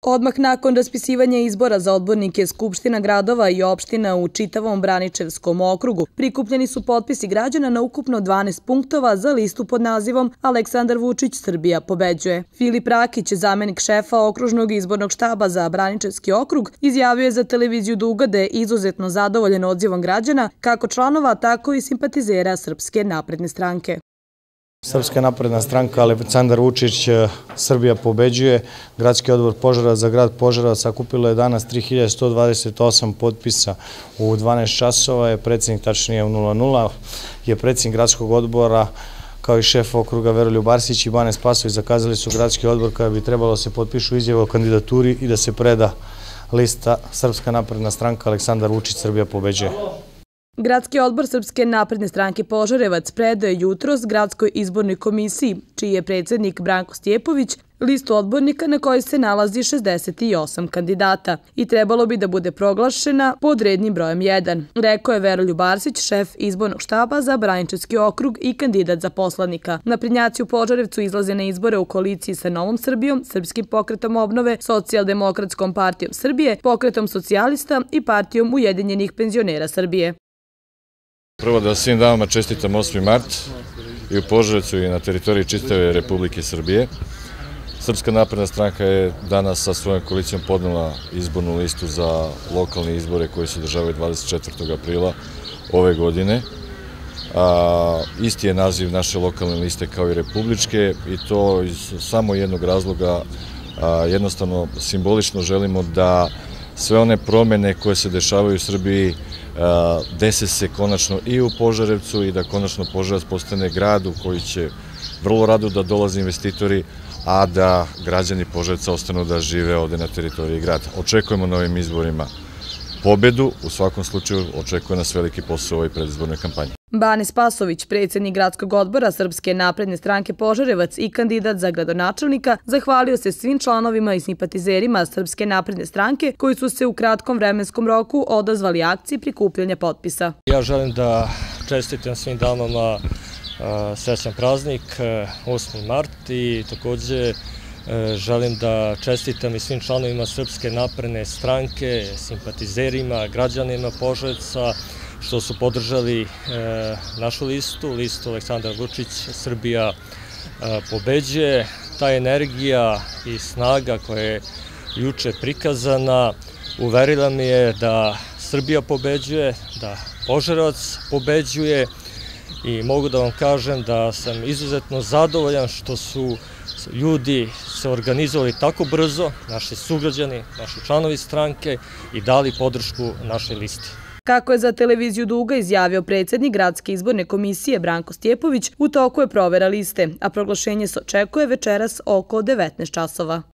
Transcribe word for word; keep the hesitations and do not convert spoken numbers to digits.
Odmah nakon raspisivanja izbora za odbornike Skupština gradova i opština u čitavom Braničevskom okrugu prikupljeni su potpisi građana na ukupno dvanaest punktova za listu pod nazivom Aleksandar Vučić – Srbija pobeđuje. Filip Rakić, zamenik šefa okružnog izbornog štaba za Braničevski okrug, izjavio je za televiziju Duga da je izuzetno zadovoljen odzivom građana, kako članova, tako i simpatizera Srpske napredne stranke. Srpska napredna stranka Aleksandar Vučić Srbija pobeđuje. Gradski odbor Požarevac za grad Požarevac sakupilo je danas tri hiljade sto dvadeset osam potpisa u dvanaest časova, je predsjednik tačnije u nula nula, je predsjednik gradskog odbora kao i šef okruga Veroljub Arsić i Bane Spasović zakazali su gradski odbor kada bi trebalo se potpišu izjave o kandidaturi i da se preda lista Srpska napredna stranka Aleksandar Vučić Srbija pobeđuje. Gradski odbor Srpske napredne stranke Požarevac predao je jutros Gradskoj izbornoj komisiji, čiji je predsjednik Branko Stjepović, listu odbornika na kojoj se nalazi šezdeset osam kandidata i trebalo bi da bude proglašena pod rednim brojem jedan, rekao je Veroljub Arsić, šef izbornog štaba za Braničevski okrug i kandidat za poslanika. Naprednjaci u Požarevcu izlaze na izbore u koaliciji sa Novom Srbijom, Srpskim pokretom obnove, Socijaldemokratskom partijom Srbije, Pokretom socijalista i Partijom ujedinjenih penzionera Srbije. Prvo da svim damama čestitam osmi mart i u Požarevcu i na teritoriji čitave Republike Srbije. Srpska napredna stranka je danas sa svojom koalicijom podnela izbornu listu za lokalne izbore koji se održavaju dvadeset četvrtog aprila ove godine. Isti je naziv naše lokalne liste kao i republičke i to iz samo jednog razloga, jednostavno simbolično želimo da sve one promene koje se dešavaju u Srbiji dese se konačno i u Požarevcu i da konačno Požarevac postane grad u koji će vrlo rado da dolaze investitori, a da građani Požarevca ostanu da žive ovde na teritoriji grada. Očekujemo na ovim izborima pobedu, u svakom slučaju očekuje nas veliki posao u ovoj predizbornoj kampanji. Bane Spasović, predsjednik gradskog odbora Srpske napredne stranke Požarevac i kandidat za gradonačelnika, zahvalio se svim članovima i simpatizerima Srpske napredne stranke koji su se u kratkom vremenskom roku odazvali akciji prikupljanja potpisa. Ja želim da čestitam svim damama srećan praznik, osmi mart, i također želim da čestitam i svim članovima Srpske napredne stranke, simpatizerima, građanima Požarevca, što su podržali našu listu, listu Aleksandar Vučić Srbija pobeđuje. Ta energija i snaga koja je juče prikazana uverila mi je da Srbija pobeđuje, da Požarevac pobeđuje, i mogu da vam kažem da sam izuzetno zadovoljan što su ljudi se organizovali tako brzo, naši sugrađani, naši članovi stranke, i dali podršku našoj listi. Kako je za televiziju Duga izjavio predsjednik Gradske izborne komisije Branko Stjepović, u toku je provera liste, a proglašenje se očekuje večeras oko devetnaest časova.